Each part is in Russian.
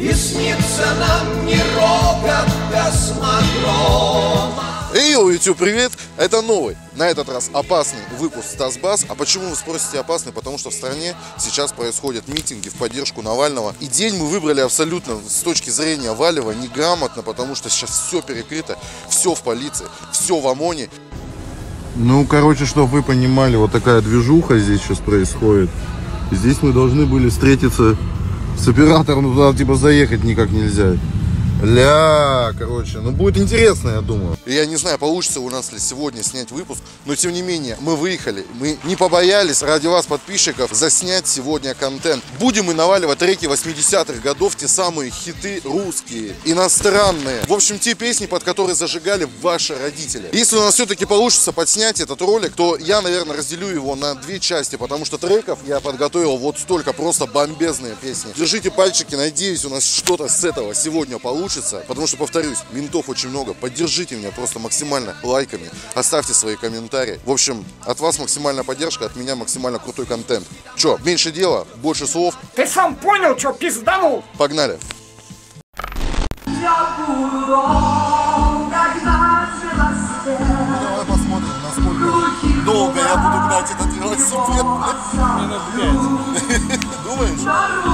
И снится нам не рокот космодрома. Йоу, YouTube, привет! Это новый, на этот раз опасный выпуск Стас Бас. А почему вы спросите опасный? Потому что в стране сейчас происходят митинги в поддержку Навального. И день мы выбрали абсолютно с точки зрения Валева неграмотно, потому что сейчас все перекрыто, все в полиции, все в ОМОНе. Ну, короче, чтобы вы понимали, вот такая движуха здесь сейчас происходит. Здесь мы должны были встретиться с оператором, но туда типа заехать никак нельзя. Короче, ну будет интересно, я думаю. Я не знаю, получится у нас ли сегодня снять выпуск, но тем не менее, мы выехали, мы не побоялись ради вас, подписчиков, заснять сегодня контент. Будем мы наваливать треки 80-х годов, те самые хиты русские, иностранные. В общем, те песни, под которые зажигали ваши родители. Если у нас все-таки получится подснять этот ролик, то я, наверное, разделю его на две части, потому что треков я подготовил вот столько, просто бомбезные песни. Держите пальчики, надеюсь, у нас что-то с этого сегодня получится. Потому что, повторюсь, ментов очень много. Поддержите меня просто максимально лайками. Оставьте свои комментарии. В общем, от вас максимальная поддержка, от меня максимально крутой контент. Че, меньше дела, больше слов. Ты сам понял, что пизданул? Погнали. Я буду когда Давай посмотрим, насколько долго я буду гнать этот велосипед. Минут 5. Думаешь?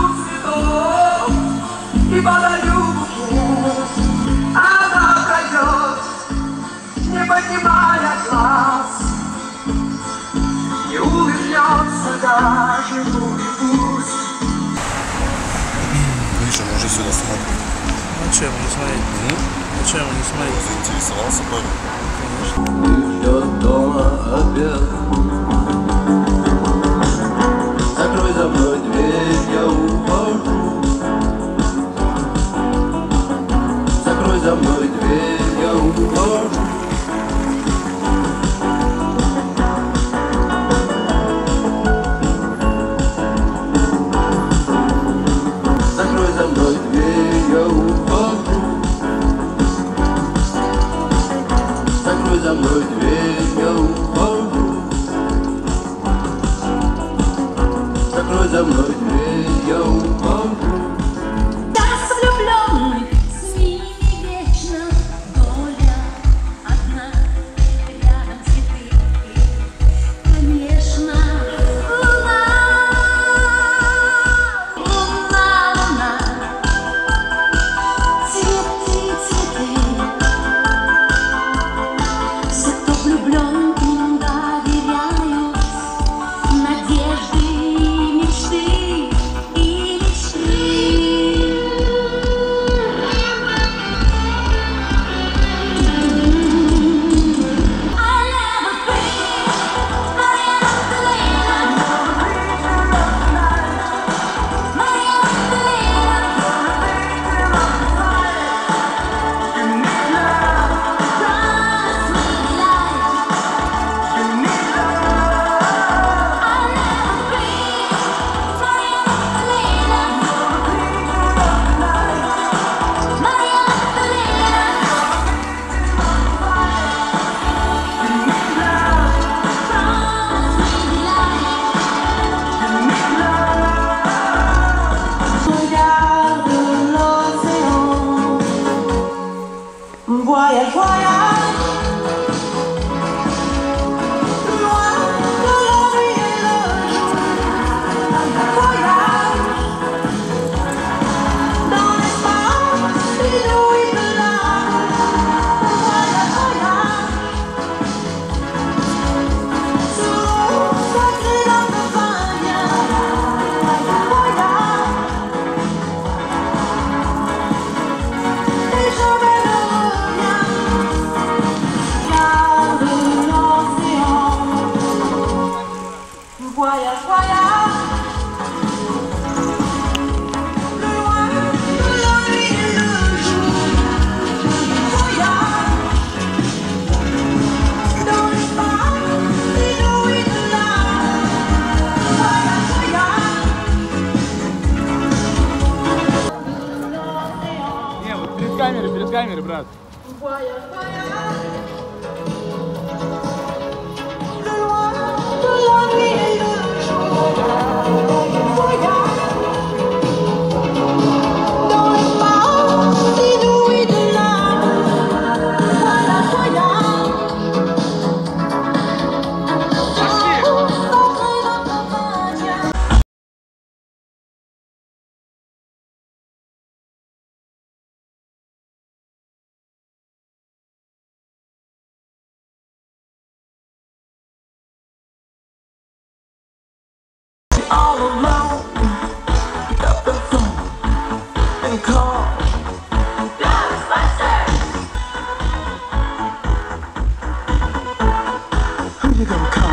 И подарю букет, она пройдет, не поднимая глаз, и улыбнется даже мой пусть. Миша, мы уже сюда смотрим. Ну чем не смотреть? Чем не смотреть? Заинтересовался парень? Конечно. Ждет дома обед. Закрой за мной дверь, я ухожу. Закрой за мной дверь, я ухожу. Закрой за мной дверь, я ухожу. Закрой за мной дверь, я ухожу. Закрой за мной дверь, я ухожу. Перед камерой, брат. Don't all alone. Pick up the phone and call Ghostbusters. Who you gonna call?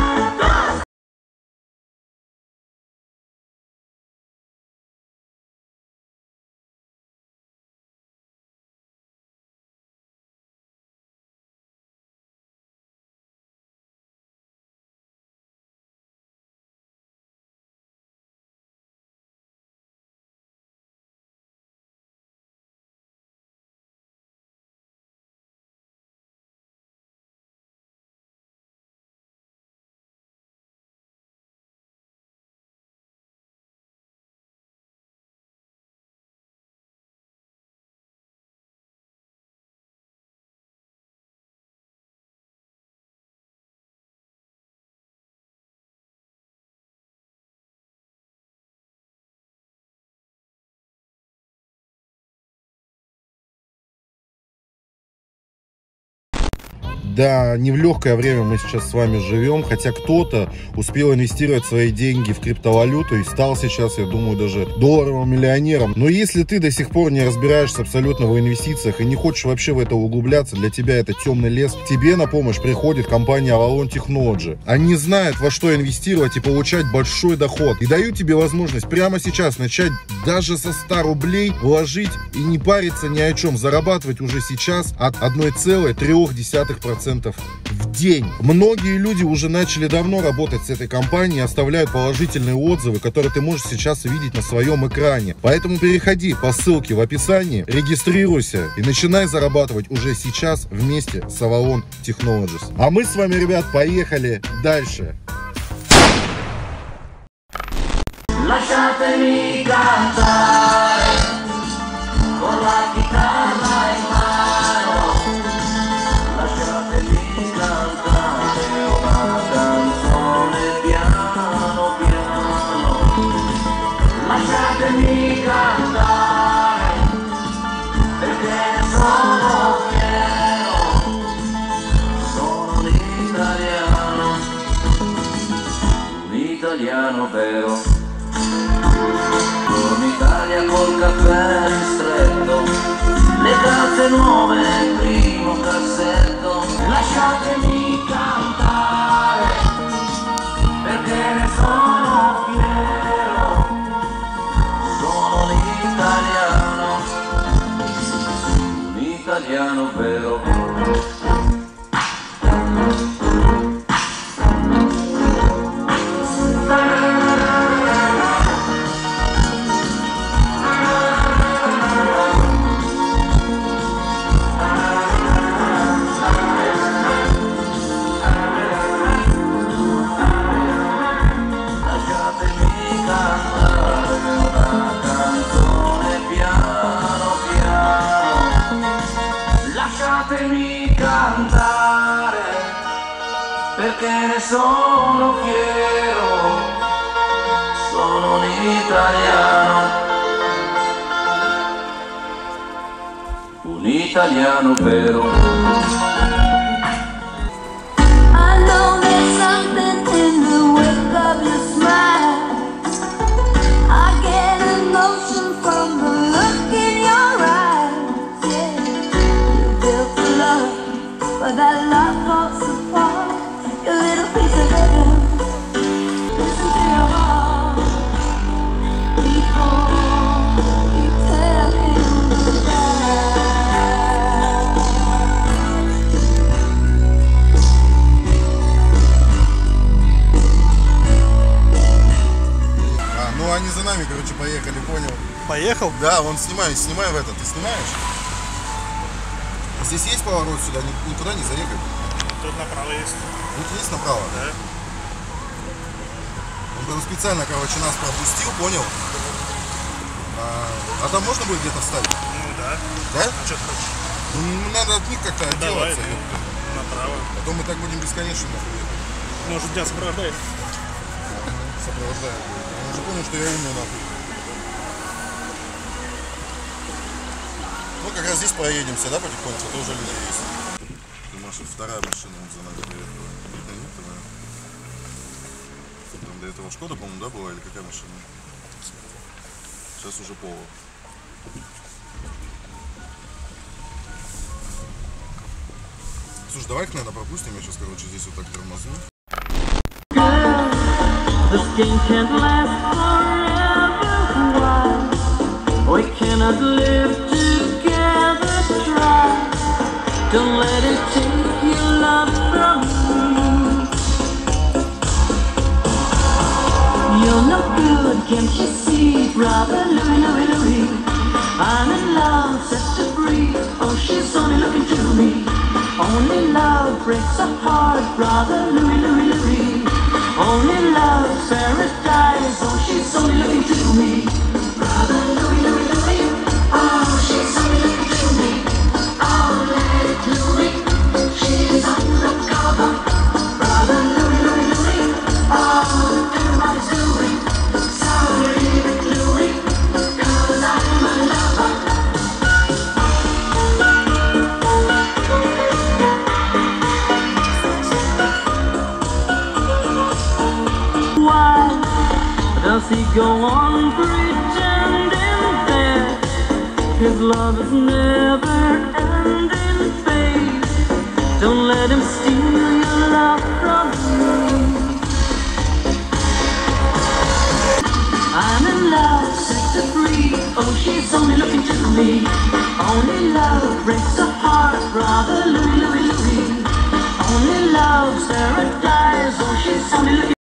Да, не в легкое время мы сейчас с вами живем, хотя кто-то успел инвестировать свои деньги в криптовалюту и стал сейчас, я думаю, даже долларовым миллионером. Но если ты до сих пор не разбираешься абсолютно в инвестициях и не хочешь вообще в это углубляться, для тебя это темный лес, тебе на помощь приходит компания Avalon Technology. Они знают, во что инвестировать и получать большой доход. И дают тебе возможность прямо сейчас начать даже со 100 рублей вложить и не париться ни о чем, зарабатывать уже сейчас от 1,3% в день. Многие люди уже начали давно работать с этой компанией и оставляют положительные отзывы, которые ты можешь сейчас увидеть на своем экране. Поэтому переходи по ссылке в описании, регистрируйся и начинай зарабатывать уже сейчас вместе с Avalon Technologies. А мы с вами, ребят, поехали дальше. Lasciatemi cantare con la chitarra in mano. Lasciatemi cantare una canzone piano piano. Lasciatemi cantare perché sono fiero. Sono un italiano vero. Buon Italia col caffè ristretto, le calze nuove nel primo cassetto. Lasciatemi cantare perché ne sono fiero. Sono un italiano vero. Lasciatemi cantare perché ne sono fiero, sono un italiano vero. I know there's something in the wake of your smile. I get emotion from the look in your eyes. Yeah, you built a love, but that love falls apart. Your little piece of heaven. Listen to your heart before you tell him goodbye. Ну они за нами, короче, поехали, понял? Поехал? Да, вон снимай в это. Ты снимаешь? Здесь есть поворот сюда? Никуда не заехать? Тут направо есть. Тут есть направо? Да. Он там специально, короче, нас пропустил, понял? А там можно будет где-то встать? Ну да. Да? А что ты хочешь? Ну, надо от них как-то Давай, отделаться. направо. А то мы так будем бесконечно нахуй. Может, тебя сопровождает? Сопровождаю. Он уже понял, что я умный нахуй. Ну, как раз здесь проедемся, да, потихоньку, а то уже люди есть. Ты, Маша, вторая машина вот за нами приехала. Это не твоя. Там До этого Шкода, по-моему, да, была или какая машина? Сейчас уже Поло. Слушай, давай их, наверное, пропустим. Я сейчас, короче, здесь вот так тормозну. This game can't last forever. Why? We cannot live together. Try. Don't let it take your love from me. You're no good, can't you see, brother Louie, Louie, Louie? I'm in love, set to free. Oh, she's only looking to me. Only love breaks a heart, brother Louie, Louie, Louie. Only love's paradise. Oh, she's only looking to me. Brother Louie, Louie, Louie. Oh, she's only looking to me. Oh, Lady Louie, she's undercover. Brother Louie, Louie, Louie. Oh, everybody's doing. So leave it, Louie, 'cause I'm a lover. Why does he go on pretending that his love is never ending, babe? Don't let him steal your love from me. I'm in love, set to free. Oh, she's only looking to me. Only love breaks a heart, brother Louie, Louie, Louie. Only love's paradise. Oh, she's only looking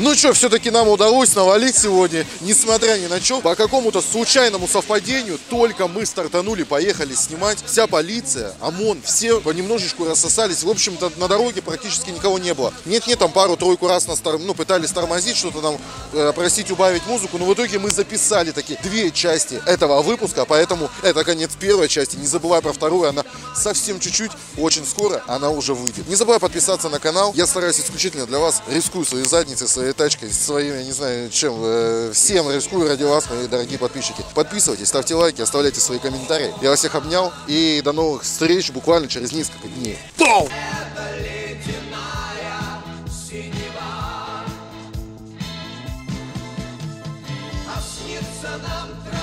Ну что, все-таки нам удалось навалить сегодня, несмотря ни на что. По какому-то случайному совпадению только мы стартанули, поехали снимать. Вся полиция, ОМОН, все понемножечку рассосались. В общем-то, на дороге практически никого не было. Нет-нет, там пару-тройку раз нас пытались тормозить, что-то нам просить убавить музыку. Но в итоге мы записали такие 2 части этого выпуска. Поэтому это конец первой части. Не забывай про вторую, она совсем чуть-чуть, очень скоро она уже выйдет. Не забывай подписаться на канал. Я стараюсь исключительно для вас, рискую своей задницей, своей тачкой, своим, я не знаю чем, всем рискую ради вас, мои дорогие подписчики. Подписывайтесь, ставьте лайки, оставляйте свои комментарии. Я вас всех обнял и до новых встреч буквально через несколько дней. Пау! Снится нам